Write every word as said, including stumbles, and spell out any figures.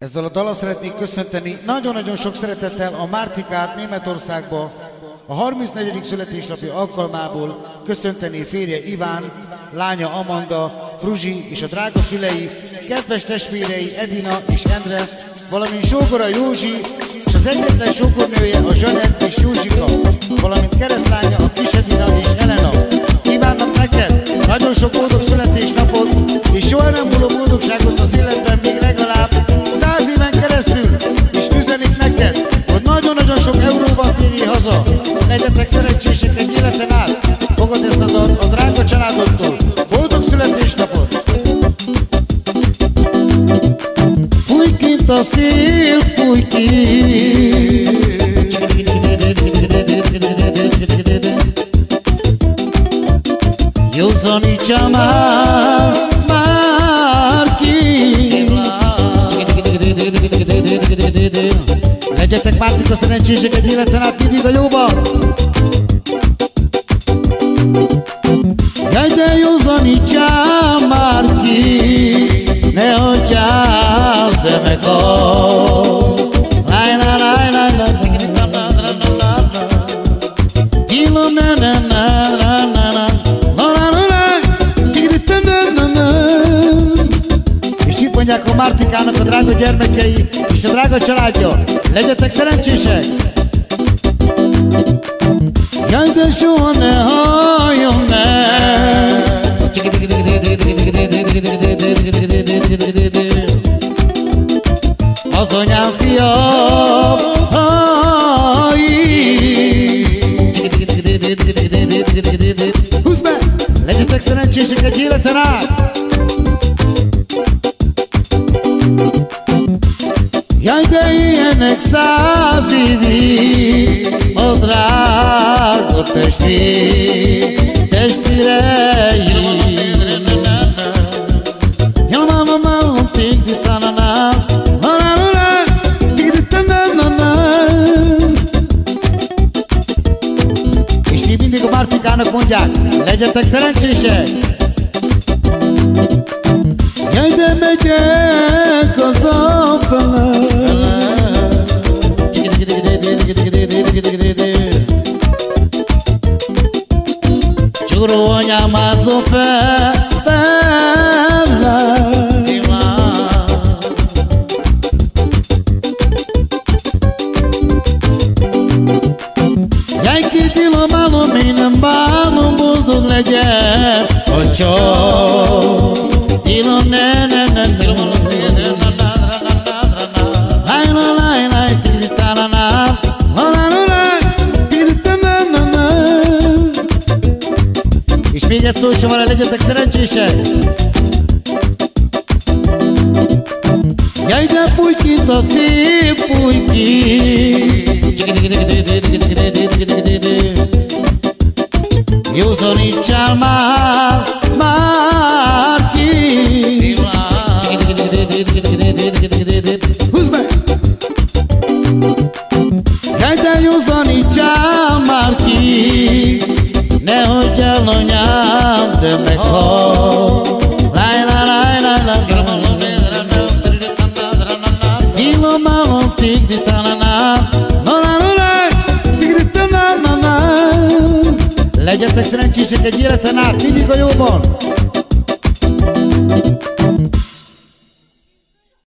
Ezzel a dallal szeretnék köszönteni nagyon-nagyon sok szeretettel a Mártikát Németországba a harmincnegyedik születésnapja alkalmából köszönteni férje Iván, lánya Amanda, Fruzsi és a drága szülei, kedves testvérei Edina és Endre, valamint sógora Józsi és az egyetlen sógornője a Zsanett és Józsika, valamint keresztlánya a kis Edina és Elena. Kívánnak neked nagyon sok boldog születésnapot és soha nem múló boldogságot az életben még legalább száz éven keresztül, és üzenik neked, hogy nagyon-nagyon sok euróval térjél haza. Legyetek szerencsések egy életen át. Fogad ezt a dalt a drága családodtól. Boldog születésnapot! Fúj kint a szél, fúj kint, józanítsa már, már ki. Legyetek Mártika szerencsések egy életen át mindig a jóban. Jaj, de józanítsál már ki, ne hagyjál te meg a láj, láj, láj, láj, láj, és itt mondják a Mártikának a drága gyermekei és a drága családja. Legyetek szerencsések! Jaj, de soha ne halljon meg az anyám fia, húzd be! Legyetek szerencsések egy életen át! Jaj, de ilyenek száz évig a drága testvér, testvérei. Jalmálom, tigdi tanana, lalala, tigdi tanana. És mi mindig a Mártikának mondják, legyetek szerencsések! Jaj, de megyek az afele, csugró anyám házó fel, fele. Jaj, kitilomálom, én nem bánom, boldog legyen a csaj. Tilom, ne, ne, ne, ne, láj, láj, láj, tigri, talana, és még egy szó sem van, legyetek szerencsések! Jaj, de fúj kint a szél, fúj kint, józanítsál már, már ki. Húzd meg! Jaj, de józanítsál már ki, ne hagyjál anyám, te meghal. Láj, láj, láj, láj, láj, tilomálom, tigdi tanana, lalala, tigdi tanana. Legyetek szerencsések egy életen át, mindig a jóban.